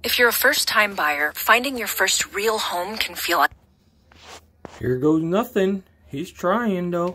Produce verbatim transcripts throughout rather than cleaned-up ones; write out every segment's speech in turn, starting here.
If you're a first-time buyer, finding your first real home can feel like... Here goes nothing. He's trying, though.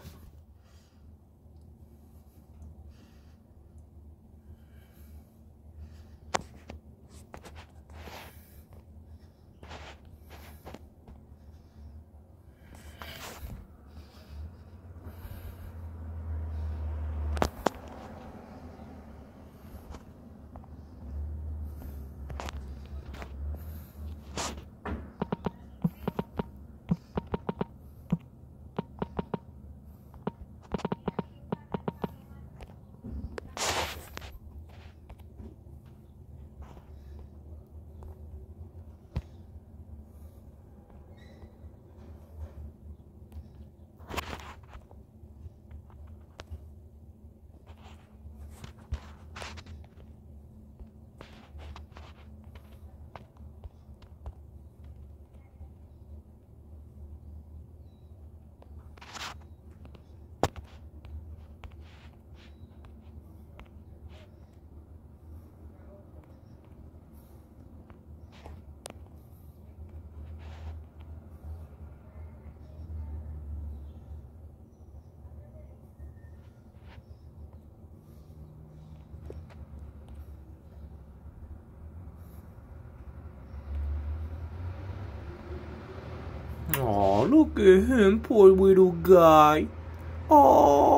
Oh, look at him, poor little guy. Oh.